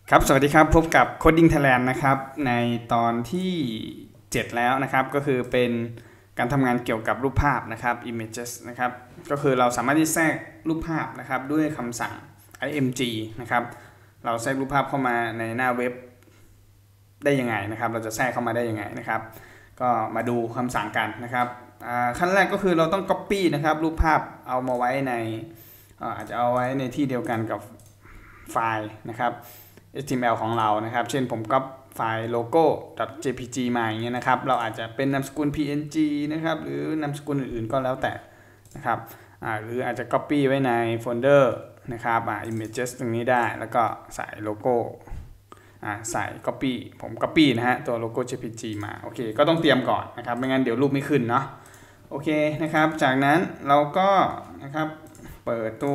ครับสวัสดีครับพบกับ Coding Thailand นะครับในตอนที่7แล้วนะครับก็คือเป็นการทำงานเกี่ยวกับรูปภาพนะครับ images นะครับก็คือเราสามารถที่แทรกรูปภาพนะครับด้วยคำสั่ง img นะครับเราแทรกรูปภาพเข้ามาในหน้าเว็บได้ยังไงนะครับเราจะแทรกเข้ามาได้ยังไงนะครับก็มาดูคำสั่งกันนะครับขั้นแรกก็คือเราต้อง copy นะครับรูปภาพเอามาไว้ในอาจจะเอาไว้ในที่เดียวกันกับไฟล์นะครับHTML ของเรานะครับเช่นผมก๊อปไฟล์ logo.jpg มาอย่างเงี้ยนะครับเราอาจจะเป็นนามสกุล png นะครับหรือนามสกุลอื่นๆก็แล้วแต่นะครับหรืออาจจะ copy ไว้ในโฟลเดอร์นะครับimages ตรงนี้ได้แล้วก็ใส่โลโก้ใส่ copy ผม copy นะฮะตัว logo jpg มาโอเคก็ต้องเตรียมก่อนนะครับไม่งั้นเดี๋ยวรูปไม่ขึ้นเนาะโอเคนะครับจากนั้นเราก็นะครับเปิดตัว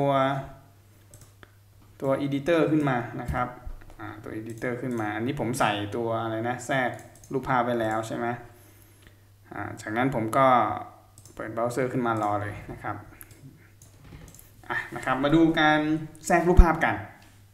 editor ขึ้นมานะครับตัว editor ขึ้นมาอันนี้ผมใส่ตัวอะไรนะแทรกรูปภาพไปแล้วใช่ไหมจากนั้นผมก็เปิดเบราว์เซอร์ขึ้นมารอเลยนะครับนะครับมาดูการแทรกรูปภาพกัน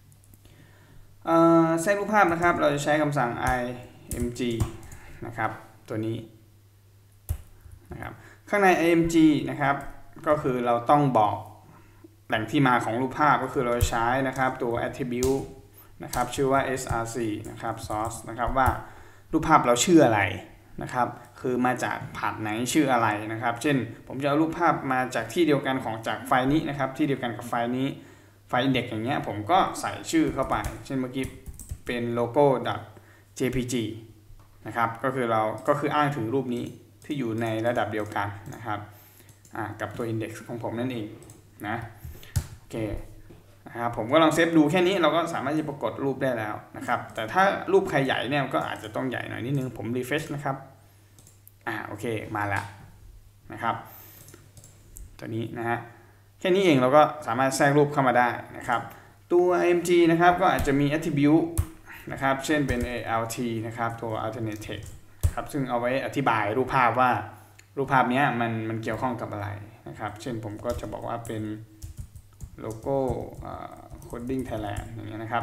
แทรกรูปภาพนะครับเราจะใช้คำสั่ง img นะครับตัวนี้นะครับข้างใน img นะครับก็คือเราต้องบอกแหล่งที่มาของรูปภาพก็คือเราใช้นะครับตัว attribute นะครับชื่อว่า src นะครับ source นะครับว่ารูปภาพเราชื่ออะไรนะครับคือมาจากพาธไหนชื่ออะไรนะครับเช่นผมจะเอารูปภาพมาจากที่เดียวกันของจากไฟล์นี้นะครับที่เดียวกันกับไฟล์นี้ไฟล์ index อย่างเงี้ยผมก็ใส่ชื่อเข้าไปเช่นเมื่อกี้เป็น logo.jpg นะครับก็คืออ้างถึงรูปนี้ที่อยู่ในระดับเดียวกันนะครับกับตัว index ของผมนั่นเองนะโอเคนะครับผมก็ลองเซฟดูแค่นี้เราก็สามารถจะปรากฏรูปได้แล้วนะครับแต่ถ้ารูปใครใหญ่เนี่ยก็อาจจะต้องใหญ่หน่อยนิดนึงผม refresh นะครับโอเคมาแล้วนะครับตัวนี้นะฮะแค่นี้เองเราก็สามารถแทรกรูปเข้ามาได้นะครับตัว img นะครับก็อาจจะมี attribute นะครับเช่นเป็น alt นะครับตัว alternate text ครับซึ่งเอาไว้อธิบายรูปภาพว่ารูปภาพนี้มันเกี่ยวข้องกับอะไรนะครับเช่นผมก็จะบอกว่าเป็นโลโก้ Coding Thailand อย่างเงี้ยนะครับ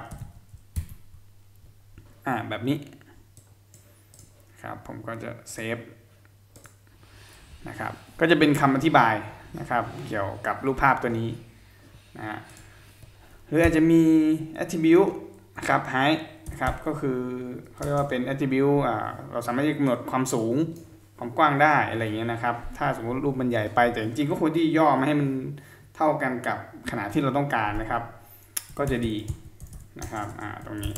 แบบนี้ครับผมก็จะเซฟนะครับก็จะเป็นคำอธิบายนะครับเกี่ยวกับรูปภาพตัวนี้นะฮะหรืออาจจะมี attribute นะครับ height นะครับก็คือเขาเรียกว่าเป็น attribute เราสามารถกำหนดความสูงความกว้างได้อะไรอย่างเงี้ยนะครับถ้าสมมติรูปมันใหญ่ไปแต่จริงๆก็ควรที่ย่อมาให้มันเท่ากันกับขนาดที่เราต้องการนะครับก็จะดีนะครับตรงนี้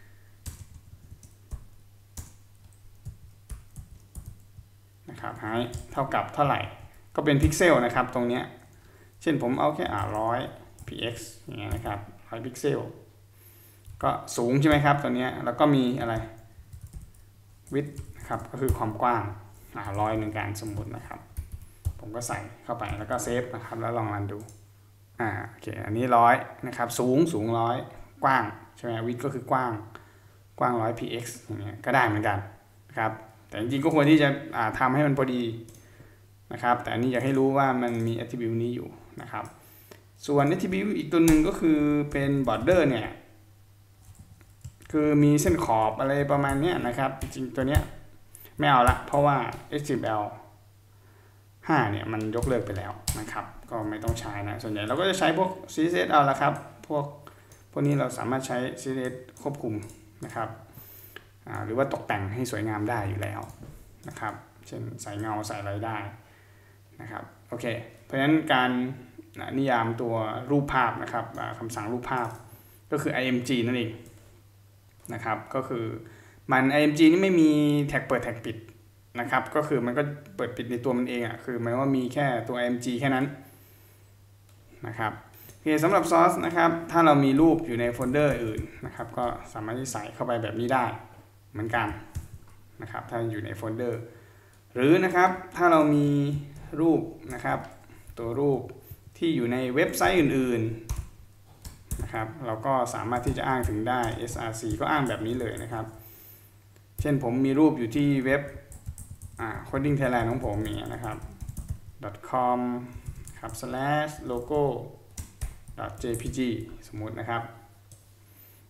นะครับให้เท่ากับเท่าไหร่ก็เป็นพิกเซลนะครับตรงนี้เช่นผมเอาแค่100 px อย่างเงี้ยนะครับ100พิกเซลก็สูงใช่ไหมครับตัวนี้แล้วก็มีอะไร width นะครับก็คือความกว้าง100ในการสมมุตินะครับผมก็ใส่เข้าไปแล้วก็เซฟนะครับแล้วลองรันดูโอเคอันนี้100นะครับสูง100กว้างใช่ไหมวิดก็คือกว้าง100 px อย่างเงี้ยก็ได้เหมือนกันนะครับแต่จริงๆก็ควรที่จะทำให้มันพอดีนะครับแต่อันนี้อยากให้รู้ว่ามันมี attribute นี้อยู่นะครับส่วน attribute อีกตัวหนึ่งก็คือเป็น border เนี่ยคือมีเส้นขอบอะไรประมาณนี้นะครับจริงๆตัวเนี้ยไม่เอาละเพราะว่า HTML 5เนี่ยมันยกเลิกไปแล้วนะครับก็ไม่ต้องใช้นะส่วนใหญ่เราก็จะใช้พวก CSS เอาละครับพวกนี้เราสามารถใช้ CSS ควบคุมนะครับหรือว่าตกแต่งให้สวยงามได้อยู่แล้วนะครับเช่นใส่เงาใส่อะไรได้นะครับโอเคเพราะฉะนั้นการนิยามตัวรูปภาพนะครับคำสั่งรูปภาพก็คือ img นั่นเองนะครับก็คือมัน img นี่ไม่มีแท็กเปิดแท็กปิดนะครับก็คือมันก็เปิดปิดในตัวมันเองคือหมายว่ามีแค่ตัว img แค่นั้นนะครับโอเคสำหรับ source นะครับถ้าเรามีรูปอยู่ในโฟลเดอร์อื่นนะครับก็สามารถที่ใส่เข้าไปแบบนี้ได้เหมือนกันนะครับถ้าอยู่ในโฟลเดอร์หรือนะครับถ้าเรามีรูปนะครับตัวรูปที่อยู่ในเว็บไซต์อื่นๆนะครับเราก็สามารถที่จะอ้างถึงได้ src ก็อ้างแบบนี้เลยนะครับเช่นผมมีรูปอยู่ที่เว็บCoding Thailand ของผมนี่นะครับ .com ครับ /logo.jpg สมมุตินะครับ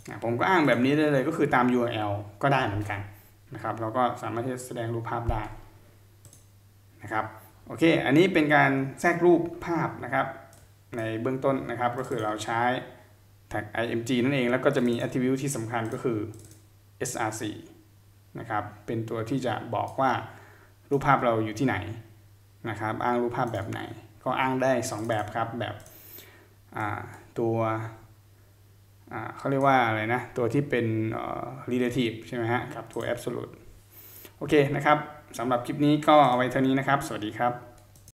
ผมก็อ้างแบบนี้ได้เลยก็คือตาม URL ก็ได้เหมือนกันนะครับเราก็สามารถที่จะแสดงรูปภาพได้นะครับโอเคอันนี้เป็นการแทรกรูปภาพนะครับในเบื้องต้นนะครับก็คือเราใช้ tag img นั่นเองแล้วก็จะมี attribute ที่สำคัญก็คือ src นะครับเป็นตัวที่จะบอกว่ารูปภาพเราอยู่ที่ไหนนะครับอ้างรูปภาพแบบไหนก็อ้างได้2แบบครับแบบตัวเขาเรียกว่าอะไรนะตัวที่เป็นrelative ใช่ไหมฮะกับตัว absolute โอเคนะครับสำหรับคลิปนี้ก็เอาไว้เท่านี้นะครับสวัสดีครับ